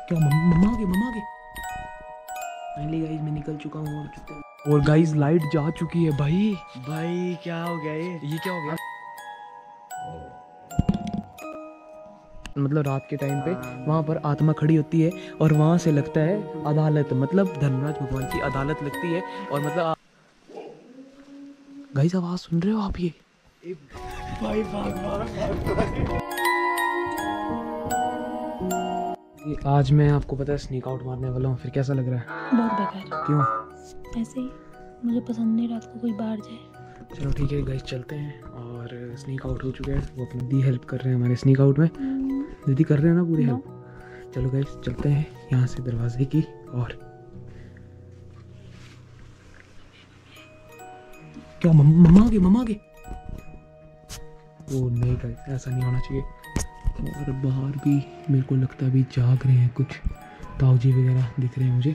क्या मम्मा आ गए। Finally guys मैं निकल चुका हूँ और गाइस लाइट जा चुकी है। भाई क्या हो गया ये क्या हो गया? मतलब रात के टाइम पे वहाँ पर आत्मा खड़ी होती है और वहाँ से लगता है अदालत, मतलब धर्मराज भगवान की अदालत लगती है। और मतलब गाइस आवाज सुन रहे हो आप? ये भाई भाग। आज मैं आपको पता है स्नीक आउट मारने वाला हूँ। फिर कैसा लग रहा है? बहुत बेकार। क्यों? ऐसे ही मुझे पसंद नहीं रात को कोई बाहर जाए। चलो ठीक है गाइस चलते हैं। और स्नीक आउट हो चुके हैं, वो अपनी दी हेल्प कर रहे हैं हमारे स्नीक आउट में। दीदी कर रहे हैं ना पूरी हेल्प। चलो गाइस चलते हैं यहाँ से दरवाजे की। और क्या मम्मा आ गए। ओ नहीं गाइस ऐसा नहीं होना चाहिए। और बाहर भी मेरे को लगता है अभी जाग रहे हैं कुछ ताऊजी वगैरह दिख रहे हैं मुझे।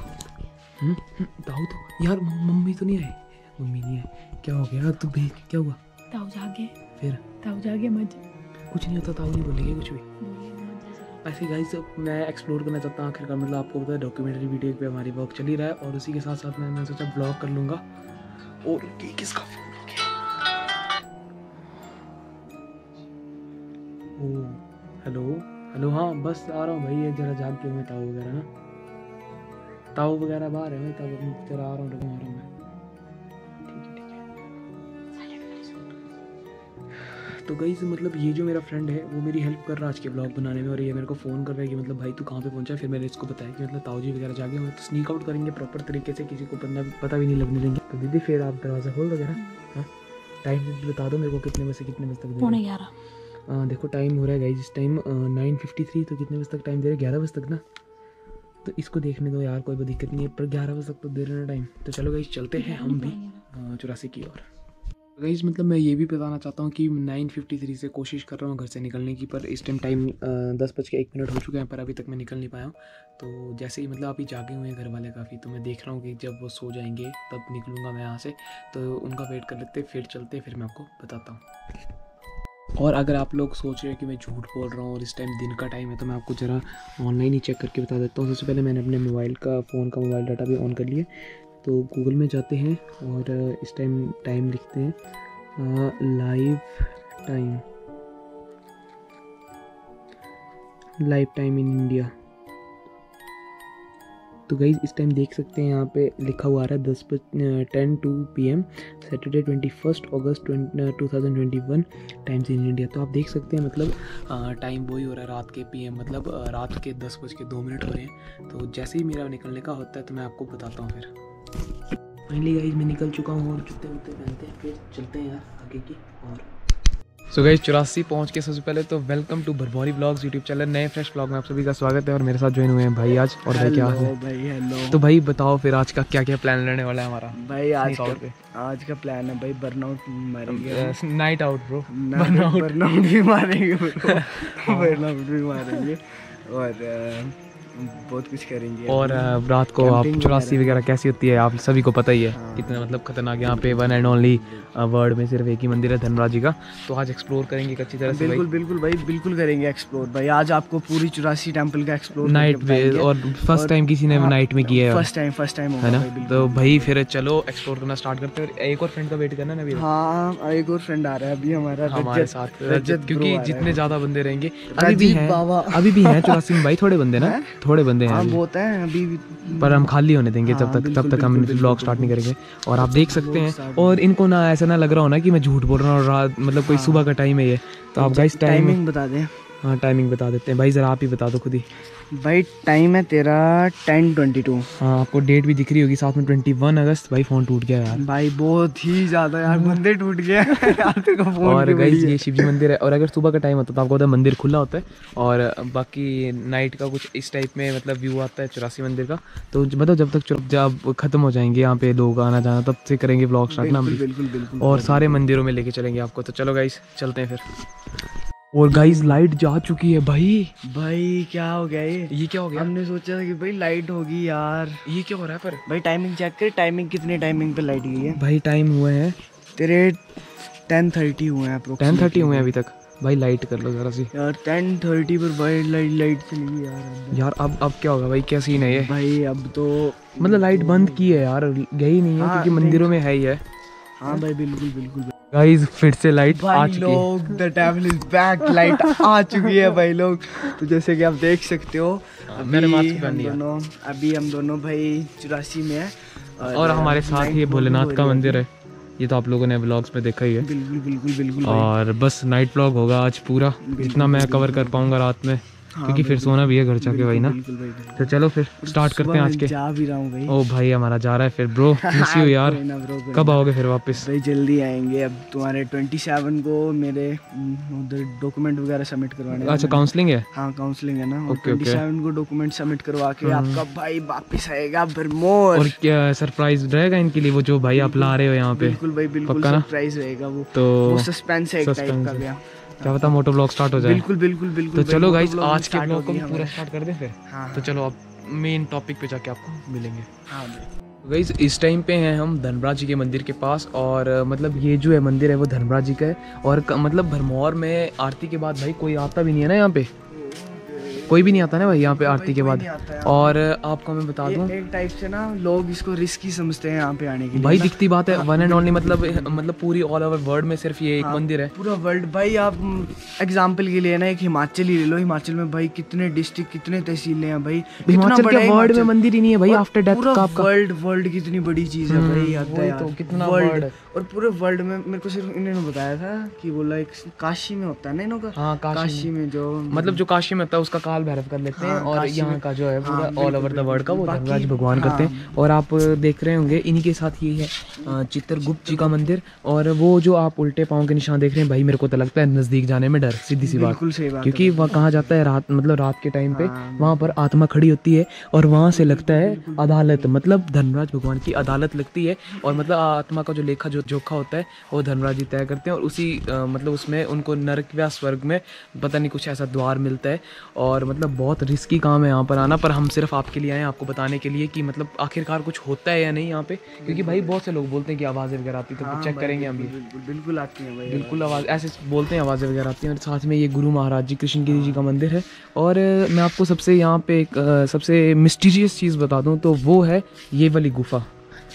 ताऊ तो यार मम्मी तो नहीं आए। मम्मी नहीं आए, क्या हो गया? तू भेज, क्या हुआ? ताऊ जागे। फिर ताऊ जागे मत। कुछ नहीं होता, ताऊ नहीं बोलेंगे कुछ भी। ऐसे गाइस मैं एक्सप्लोर करना चाहता हूँ आखिरकार। मतलब आपको पता है डॉक्यूमेंट्री वीडियो पे हमारी वर्क चल ही रहा है और उसी के साथ साथ मैंने सोचा ब्लॉग कर लूँगा। और किसका फोन हो गया? ओ हेलो हाँ बस आ रहा हूँ भाई। ये जरा जाग के मैं ताऊ वगैरह ना, ताऊ वगैरह बाहर है भाई। तब जरा आ रहा हूँ मैं। तो गाइस मतलब ये जो मेरा फ्रेंड है वो मेरी हेल्प कर रहा है आज के ब्लॉग बनाने में। और ये मेरे को फ़ोन कर रहा है कि मतलब भाई तू कहाँ पे पहुँचा है। फिर मैंने इसको बताया कि मतलब ताऊजी वगैरह जाके हम तो स्नीक आउट करेंगे प्रॉपर तरीके से, किसी को पता भी नहीं लगने देंगे। तो दीदी फिर आप दरवाज़ा खोल वगैरह। हाँ टाइम बता दो मेरे को, कितने बजे से कितने बजे तक? 11:30। देखो टाइम हो रहा है गाइस इस टाइम 9:53। तो कितने बजे तक टाइम दे रहे? 11 बजे तक ना। तो इसको देखने दो यार, कोई दिक्कत नहीं है, पर 11 बजे तक तो दे रहे ना टाइम। तो चलो गाइस चलते हैं हम भी 84 की ओर। गाइस मतलब मैं ये भी बताना चाहता हूँ कि 9:53 से कोशिश कर रहा हूँ घर से निकलने की, पर इस टाइम 10:01 हो चुके हैं, पर अभी तक मैं निकल नहीं पाया हूँ। तो जैसे ही मतलब अभी जागे हुए हैं घर वाले काफ़ी, तो मैं देख रहा हूँ कि जब वो सो जाएंगे तब निकलूँगा मैं यहाँ से। तो उनका वेट कर लेते, फिर चलते, फिर मैं आपको बताता हूँ। और अगर आप लोग सोच रहे हैं कि मैं झूठ बोल रहा हूँ और इस टाइम दिन का टाइम है, तो मैं आपको ज़रा ऑनलाइन ही चेक करके बता देता हूँ। सबसे पहले मैंने अपने फ़ोन का मोबाइल डाटा भी ऑन कर लिया। तो गूगल में जाते हैं और इस टाइम लिखते हैं लाइव टाइम इन इंडिया। तो गाइज इस टाइम देख सकते हैं यहाँ पे लिखा हुआ आ रहा है 10:02 PM सैटरडे 21 अगस्त 2021 टाइम्स इन इंडिया। तो आप देख सकते हैं मतलब टाइम वही हो रहा है रात के PM, मतलब रात के 10:02 हो रहे हैं। तो जैसे ही मेरा निकलने का होता है तो मैं आपको बताता हूँ। फिर फाइनली गाइज मैं निकल चुका हूँ और जूते वूते पहनते हैं, फिर चलते हैं यार आगे की और। सो गाइस 84 पहुँच के सबसे पहले तो welcome to Bharbhauri vlogs YouTube channel. नए फ्रेश ब्लॉग में आप सभी का स्वागत है और मेरे साथ ज्वाइन हुए हैं भाई आज। और भाई क्या हाल है? भाई हेलो। तो भाई बताओ फिर आज का क्या क्या प्लान रहने वाला है हमारा? भाई आज का प्लान है भाई बर्नआउट मारेंगे। Night out bro. बर्नआउट भी मारेंगे बर्नआउट भी मारेंगे और बहुत कुछ करेंगे। और रात को आप 84 वगैरह कैसी होती है आप सभी को पता ही है। कितना मतलब खतरनाक। यहाँ पे वन एंड ओनली वर्ल्ड में सिर्फ एक ही मंदिर है धर्मराज जी का। तो आज एक्सप्लोर करेंगे अच्छी तरह से। बिल्कुल भाई बिल्कुल करेंगे एक्सप्लोर भाई। आज आपको पूरी 84 टेम्पल का एक्सप्लोर नाइट में, और फर्स्ट टाइम किसी ने नाइट में किया है। फर्स्ट टाइम है ना। तो भाई फिर चलो एक्सप्लोर करना स्टार्ट करते हैं। एक और फ्रेंड का वेट करना ना अभी। हाँ एक और फ्रेंड आ रहा है अभी हमारे साथ रजत, क्योंकि जितने ज्यादा बंदे रहेंगे अभी भी हैं 84 में भाई। थोड़े बंदे ना, थोड़े बंदे हैं होता है अभी, पर हम खाली होने देंगे तब तक हम ब्लॉग स्टार्ट नहीं करेंगे। और आप देख सकते हैं और इनको ना ऐसा ना लग रहा हो ना कि मैं झूठ बोल रहा हूँ और रात मतलब कोई सुबह का टाइम है ये। तो आप गाइस टाइमिंग बता दें। हाँ टाइमिंग बता देते हैं भाई, ज़रा आप ही बता दो खुद ही। भाई टाइम है तेरा 10:22। हाँ आपको डेट भी दिख रही होगी साथ में 21 अगस्त। भाई फ़ोन टूट गया यार भाई, बहुत ही ज़्यादा यार, मंदिर टूट गया और गाइस ये शिव जी मंदिर है। और अगर सुबह का टाइम होता तो आपको पता है मंदिर खुला होता है और बाकी नाइट का कुछ इस टाइप में मतलब व्यू आता है 84 मंदिर का। तो मतलब जब ख़त्म हो जाएंगे यहाँ पे लोग आना जाना, तब से करेंगे ब्लॉग स्टार्ट ना। बिल्कुल और सारे मंदिरों में लेके चलेंगे आपको। तो चलो गाइस चलते हैं फिर। और गाइस लाइट जा चुकी है भाई क्या हो गया ये क्या हो गया? हमने सोचा था कि भाई लाइट होगी यार। ये क्या हो रहा है? पर भाई टाइमिंग चेक कर, टाइमिंग कितने टाइमिंग पे लाइट गई है? भाई टाइम हुए हैं तेरे 10:30 हुए हैं। 10:30 हुए हैं अभी तक। भाई लाइट कर लो जरा सी यार 10:30 पर भाई लाइट चली गई यार। यार। अब क्या होगा भाई, क्या सीन है ये? भाई अब तो मतलब लाइट बंद की है यार, गई नहीं है हाँ, क्योंकि मंदिरों में है ही है। हाँ भाई बिल्कुल बिल्कुल गाइस फिर से लाइट आ भाई चुकी है। लोग the devil is back, light आ चुकी है भाई लोग। तो जैसे कि आप देख सकते हो मैंने मास्क पहन लिया। अभी हम दोनों भाई 84 में है और हमारे साथ ही भोलेनाथ का मंदिर है। ये तो आप लोगों ने व्लॉग्स में देखा ही है। बिल्कुल बिल्कुल बिल्कुल भाई। और बस नाइट व्लॉग होगा आज पूरा, जितना मैं कवर कर पाऊंगा रात में, क्योंकि फिर सोना भी है घर जाके भाई ना। बिल्कुल भाई बिल्कुल। तो चलो फिर स्टार्ट करते हैं आज के। जा भी रहा हूँ भाई। ओ भाई हमारा जा रहा है फिर ब्रो, मिस यू यार। कोई ना bro, कोई कब ना। आओगे फिर वापस? भाई जल्दी आएंगे। अब तुम्हारे 27 को मेरे उधर डॉक्यूमेंट वगैरह सबमिट करवाने हैं। अच्छा काउंसलिंग है? हाँ काउंसलिंग है ना। और ओके, ओके। 27 को डॉक्यूमेंट सबमिट करवा के आपका भाई वापस आएगा भरमौर। और क्या सरप्राइज रहेगा इनके लिए वो जो भाई आप ला रहे हो यहाँ पे? बिल्कुल भाई बिल्कुल पक्का ना? सरप्राइज रहेगा वो। तो वो सस्पेंस है एक टाइप suspense का है। भैया। क्या पता मोटो ब्लॉग स्टार्ट हो जाए। बिल्कुल बिल्कुल बिल्कुल तो चलो भाई, गाइस मोटो ब्लॉग आज के start ब्लॉग को हो भी गया पूरा हमारा। स्टार्ट कर दें फिर। हाँ तो चलो अब मेन टॉपिक पे जाके आपको मिलेंगे। हाँ भाई। गाइस इस टाइम पे हैं हम धर्मराज जी के मंदिर के पास, और मतलब ये जो है मंदिर है वो धर्मराज जी का है। और मतलब भरमौर में आरती के बाद भाई कोई आता भी नहीं है ना यहाँ पे, कोई भी नहीं आता ना भाई यहाँ पे आरती के बाद। और आपको मैं बता दूं एक टाइप से ना लोग इसको रिस्की समझते हैं यहाँ पे आने के लिए भाई, ना। दिखती बात है वन एंड ओनली, मतलब पूरी ऑल ओवर वर्ल्ड में सिर्फ ये एक हाँ, मंदिर है। पूरा वर्ल्ड भाई। आप एग्जांपल के लिए ना एक हिमाचल ही ले लो। हिमाचल में भाई कितने डिस्ट्रिक्ट कितने तहसीलें हैं भाई। हिमाचल के वर्ल्ड में हिमाचल। मंदिर ही नहीं है भाई और आफ्टर डेथ पूरा का आपका। वर्ल्ड कितनी बड़ी चीज है भाई। हद है वही यार। तो, कितना वर्ल्ड वर्ल्ड है। और पूरे वर्ल्ड में मेरे को सिर्फ इन्होंने बताया था कि बोला एक काशी में होता है ना इनका। हाँ काशी में जो मतलब जो काशी में होता है उसका काल भैरव कर लेते हैं। हाँ, और काशी यहाँ में। का जो है पूरा हाँ, ऑल ओवर द वर्ल्ड का वो बाकी- धर्मराज भगवान करते हैं। और आप देख रहे होंगे इन्हीं के साथ ये है चित्रगुप्त जी का मंदिर। और वो जो आप उल्टे पाँव के निशान देख रहे हैं भाई, मेरे को तो लगता है नजदीक जाने में डर, सीधी सी बात। बिल्कुल सही बात है। क्योंकि वह कहा जाता है रात, मतलब रात के टाइम पे हाँ। वहाँ पर आत्मा खड़ी होती है और वहाँ से लगता है अदालत, मतलब धर्मराज भगवान की अदालत लगती है। और मतलब आत्मा का जो लेखा जो जोखा होता है वो धर्मराज जी तय करते हैं। और उसी मतलब उसमें उनको नरक या स्वर्ग में पता नहीं कुछ ऐसा द्वार मिलता है। और मतलब बहुत रिस्की काम है यहाँ पर आना, पर हम सिर्फ आपके लिए आए हैं, आपको बताने के लिए कि मतलब आखिरकार कुछ होता है या नहीं यहाँ पे। क्योंकि भाई बहुत से लोग बोलते हैं कि आवाज़ें वगैरह आती, तो चेक करेंगे हम भी। बिल्कुल आती है भाई। बिल्कुल आवाज़ ऐसे बोलते हैं, आवाज़ें वगैरह आती हैं। और साथ में ये गुरु महाराज जी कृष्ण गिरी जी का मंदिर है। और मैं आपको सबसे यहाँ पे एक सबसे मिस्टीरियस चीज़ बता दूँ तो वो है ये वाली गुफा।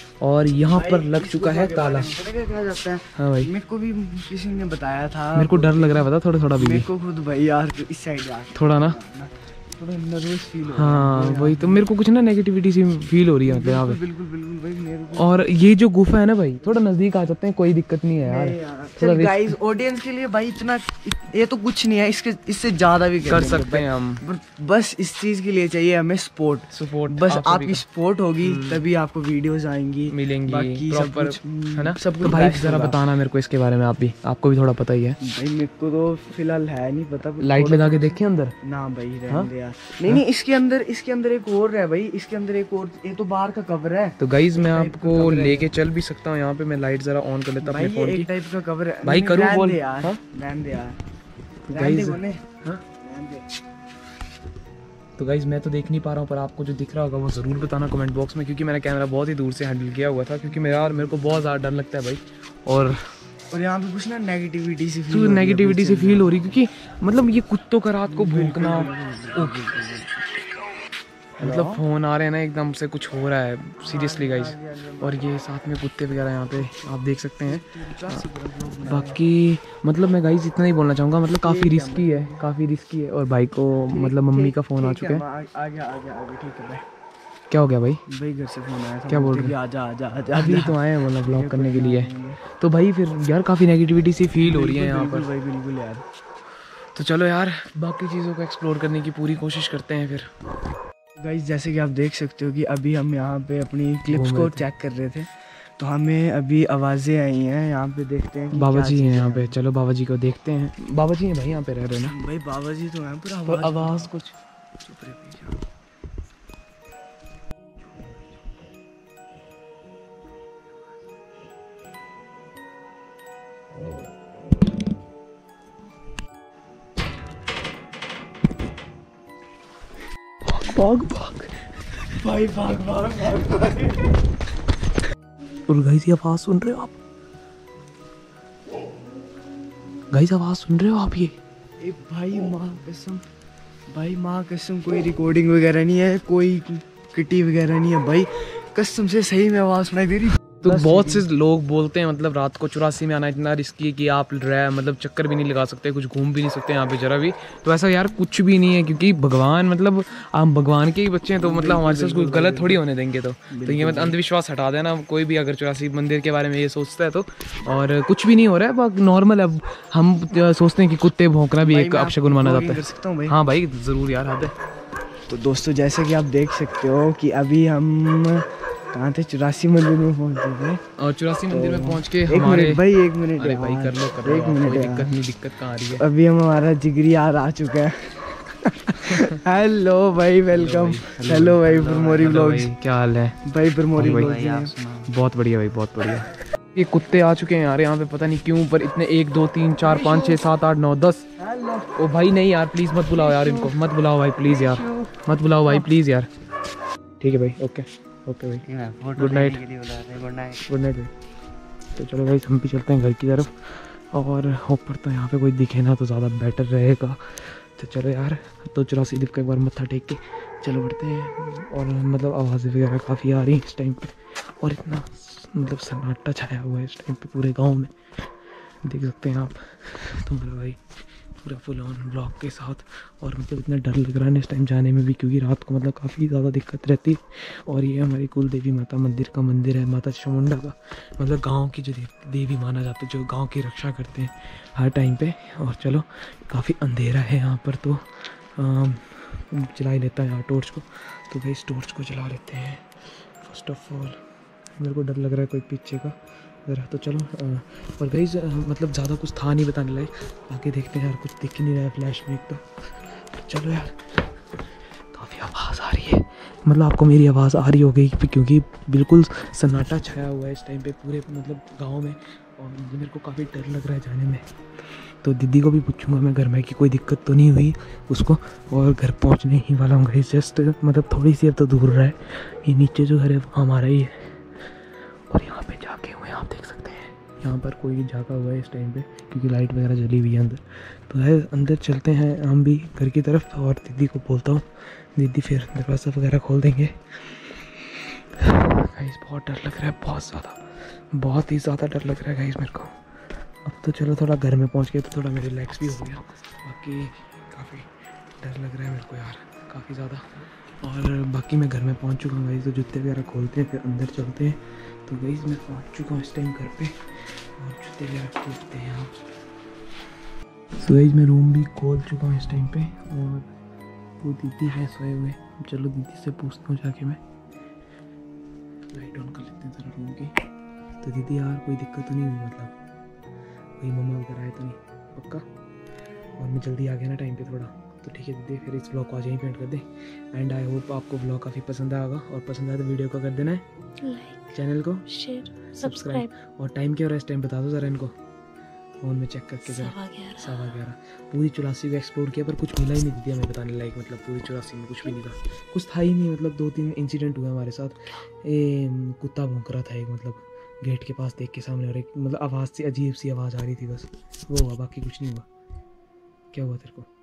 और यहाँ पर लग चुका है ताला। क्या जाता है? हाँ भाई, मेरे को भी किसी ने बताया था। मेरे को डर लग रहा है पता, थोड़ा थोड़ा भी मेरे को खुद भाई यार इस साइड थोड़ा ना। थोड़ा नर्वस फील हो हाँ वही तो, मेरे को कुछ ना नेगेटिविटी सी फील हो रही है यहाँ पे। बिल्कुल बिल्कुल भाई मेरे को। और ये जो गुफा है ना भाई, थोड़ा नजदीक आ जाते हैं, कोई दिक्कत नहीं है यार। थोड़ा गाइस ऑडियंस के लिए भाई इतना ये तो कुछ नहीं है, इससे ज्यादा भी कर सकते हैं हम। बस इस चीज के लिए चाहिए हमें सपोर्ट। बस आप सभी आपकी सपोर्ट होगी तभी आपको वीडियोस आएंगी मिलेंगी बाकी सब प्रॉपर, कुछ है ना। सब तो कुछ भाई best जरा होगा। बताना मेरे को इसके बारे में, आप भी, आपको भी थोड़ा पता ही है। भाई मेरे को तो फिलहाल है नहीं पता। लाइट लगा के देखें अंदर। ना भाई रहने दे यार। नहीं इसके अंदर एक और है भाई। इसके अंदर एक और, ये तो बाहर का कवर है। तो गाइज मैं टाइप का आपको cover है। लेके चल भी सकता हूँ यहाँ पे। मैं लाइट जरा ऑन कर लेता हूँ भाई अपने ये फोन एक की। टाइप का कवर है भाई नहीं, करूँ रहने बोल? दे यार, हाँ? रहने दे यार, Guys, रहने दे बोले, हाँ? रहने दे। तो गाइज मैं तो देख नहीं पा रहा हूँ, पर आपको जो दिख रहा होगा वो ज़रूर बताना कमेंट बॉक्स में। क्योंकि मैंने कैमरा बहुत ही दूर से हैंडल किया हुआ था, क्योंकि मेरे को बहुत ज़्यादा डर लगता है भाई। और यहाँ पे कुछ ना नेगेटिविटी सी तो नेगेटिविटी से फील हो रही, क्योंकि मतलब ये कुत्तों का रात को भूखना, मतलब फोन आ रहे हैं ना एकदम से, कुछ हो रहा है सीरियसली गाइस। और ये साथ में कुत्ते वगैरह यहाँ पे आप देख सकते हैं। बाकी मतलब मैं गाइस इतना ही बोलना चाहूँगा, मतलब काफ़ी रिस्की है। और भाई को मतलब मम्मी का फ़ोन आ चुका है। आगे ठीक है भाई। क्या हो गया भाई? भाई घर से फोन आया था, क्या बोल बोलते रहे कि आजा अभी तो आए हैं बोला ब्लॉग करने के लिए। तो भाई फिर यार काफ़ी नेगेटिविटी सी फील हो रही है यहाँ पर भाई। बिल्कुल यार। तो चलो यार बाकी चीज़ों को एक्सप्लोर करने की पूरी कोशिश करते हैं फिर। गाइस जैसे कि आप देख सकते हो कि अभी हम यहाँ पे अपनी क्लिप्स घूम को रहे थे। चेक कर रहे थे, तो हमें अभी आवाज़ें आई हैं। यहाँ पे देखते हैं कि बाबा क्या जी चीज़ हैं है। यहाँ पे, चलो बाबा जी को देखते हैं। बाबा जी हैं भाई यहाँ पे रह रहे हैं ना? भाई बाबा जी तो हैं, पूरा पर आवाज़ कुछ चुप रहे भैया। भाग भाई भाग। और गाइस ये आवाज़ सुन रहे हो आप? गाइस आवाज़ सुन रहे हो आप? ये ए भाई माँ कसम कोई रिकॉर्डिंग वगैरह नहीं है, कोई किटी वगैरह नहीं है भाई, कसम से सही में आवाज़ सुनाई दे रही। तो बहुत से लोग बोलते हैं मतलब रात को 84 में आना इतना रिस्की है कि आप मतलब चक्कर भी नहीं लगा सकते, कुछ घूम भी नहीं सकते यहाँ पे जरा भी। तो ऐसा यार कुछ भी नहीं है, क्योंकि भगवान मतलब आप भगवान के ही बच्चे हैं, तो मतलब हमारे साथ कोई गलत थोड़ी होने देंगे। तो ये मतलब अंधविश्वास हटा देना, कोई भी अगर 84 मंदिर के बारे में ये सोचता है तो। और कुछ भी नहीं हो रहा है, नॉर्मल। अब हम सोचते हैं कि कुत्ते भौंकना भी एक अपशगुन माना जाता है। हाँ भाई ज़रूर यार, हद है। तो दोस्तों जैसे कि आप देख सकते हो कि अभी हम कहाँ थे, 84 मंदिर में पहुँच गए। और 84 मंदिर में पहुँच के एक हमारे मिनट भाई, एक मिनट। अरे भाई कर लो एक मिनट, कोई दिक्कत नहीं, दिक्कत कहाँ आ रही है। अभी हमारा जिगरी यार आ चुका है। हेलो भाई, वेलकम। हेलो भाई ब्रह्मोरी व्लॉग्स, क्या हाल है भाई? ब्रह्मोरी व्लॉग्स बहुत बढ़िया भाई, बहुत बढ़िया। ये कुत्ते आ चुके हैं यार यहाँ पे, पता नहीं क्यों, पर इतने 1 2 3 4 5 6 7 8 9 10। ओ भाई नहीं यार, प्लीज़ मत बुलाओ यार इनको, मत बुलाओ भाई प्लीज़ यार, मत बुलाओ भाई प्लीज़ यार। ठीक है भाई, ओके ओके भाई, गुड नाइट गुड नाइट भाई। तो चलो भाई हम भी चलते हैं घर की तरफ, और ऊपर तो यहाँ पे कोई दिखे ना तो ज़्यादा बेटर रहेगा। तो चलो यार, तो 84 का एक बार मत्था टेक के चलो बढ़ते हैं। और मतलब आवाज़ें वगैरह काफ़ी आ रही हैं इस टाइम पे, और इतना मतलब सन्नाटा छाया हुआ है इस टाइम पे पूरे गांव में, देख सकते हैं आप। तो मेरा भाई पूरा फुल ऑन ब्लॉक के साथ, और मतलब इतना डर लग रहा है इस टाइम जाने में भी, क्योंकि रात को मतलब काफ़ी ज़्यादा दिक्कत रहती है। और ये हमारी कुल देवी माता मंदिर का मंदिर है, माता चामुंडा का, मतलब गांव की जो देवी माना जाता है, जो गांव की रक्षा करते हैं हर टाइम पे। और चलो काफ़ी अंधेरा है यहाँ पर, तो जला ही लेता है यहाँ टॉर्च को। तो भाई इस टॉर्च को जला लेते हैं फर्स्ट ऑफ ऑल। मेरे को डर लग रहा है कोई पीछे का ज़रा, तो चलो। और गाइस मतलब ज़्यादा कुछ था नहीं बताने लायक, आगे देखते हैं यार, कुछ दिख ही नहीं रहा है फ्लैश में एक तो। चलो यार, काफ़ी आवाज़ आ रही है, मतलब आपको मेरी आवाज़ आ रही होगी, क्योंकि बिल्कुल सन्नाटा छाया हुआ है इस टाइम पे पूरे मतलब गांव में, और मेरे को काफ़ी डर लग रहा है जाने में। तो दीदी को भी पूछूंगा मैं घर में कि कोई दिक्कत तो नहीं हुई उसको, और घर पहुंचने ही वाला हूँ गाइस, जस्ट मतलब थोड़ी सी अब तो दूर रहा है, ये नीचे जो घर है वो हमारा ही है। और यहाँ पे जाके हुए आप देख सकते हैं, यहाँ पर कोई जागा हुआ है इस टाइम पे, क्योंकि लाइट वगैरह जली हुई है अंदर। तो है अंदर चलते हैं हम भी घर की तरफ, और दीदी को बोलता हूँ, दीदी फिर दरवाज़ा वगैरह खोल देंगे। गाइस बहुत डर लग रहा है, बहुत ही ज़्यादा डर लग रहा है गाइस मेरे को। अब तो चलो थोड़ा घर में पहुँच के तो थोड़ा मेरे रिलैक्स भी हो गया, बाकी काफ़ी डर लग रहा है मेरे को यार, काफ़ी ज़्यादा। और बाकी मैं घर में पहुंच चुका हूँ गाइस, तो जूते वगैरह खोलते हैं फिर अंदर चलते हैं। तो गाइस मैं पहुंच चुका हूँ इस टाइम घर पे, और जूते वगैरह खोलते हैं यहाँ। तो गाइस मैं रूम भी खोल चुका हूँ इस टाइम पे, और वो दीदी है सोए हुए। चलो दीदी से पूछता हूँ जाके, मैं लाइट ऑन कर लेते हैं ज़रा रूम की। तो दीदी यार कोई दिक्कत तो नहीं हुई, मतलब कोई मम्मा वगैरह आए तो नहीं? पक्का? और मैं जल्दी आ गया ना टाइम पे थोड़ा, तो ठीक है दीदी, फिर इस ब्लॉग को आज यहीं पे एंड कर दें। एंड आई होप आपको ब्लॉग काफ़ी पसंद आएगा, और पसंद आए तो वीडियो को कर देना है लाइक, चैनल को शेयर, सब्सक्राइब। और टाइम क्या हो रहा है इस टाइम बता दो ज़रा इनको, फ़ोन में चेक करके ज़रा। 11:15 पूरी 84 को एक्सप्लोर किया, पर कुछ मिला ही नहीं दीदी हमें बताने लायक, मतलब पूरी 84 में कुछ भी नहीं था, कुछ था ही नहीं। मतलब 2-3 इंसिडेंट हुए हमारे साथ, कुत्ता भौंक रहा था एक, मतलब गेट के पास देख के सामने, और एक मतलब आवाज़ सी अजीब सी आवाज़ आ रही थी, बस वो हुआ, बाकी कुछ नहीं हुआ। क्या हुआ तेरे को?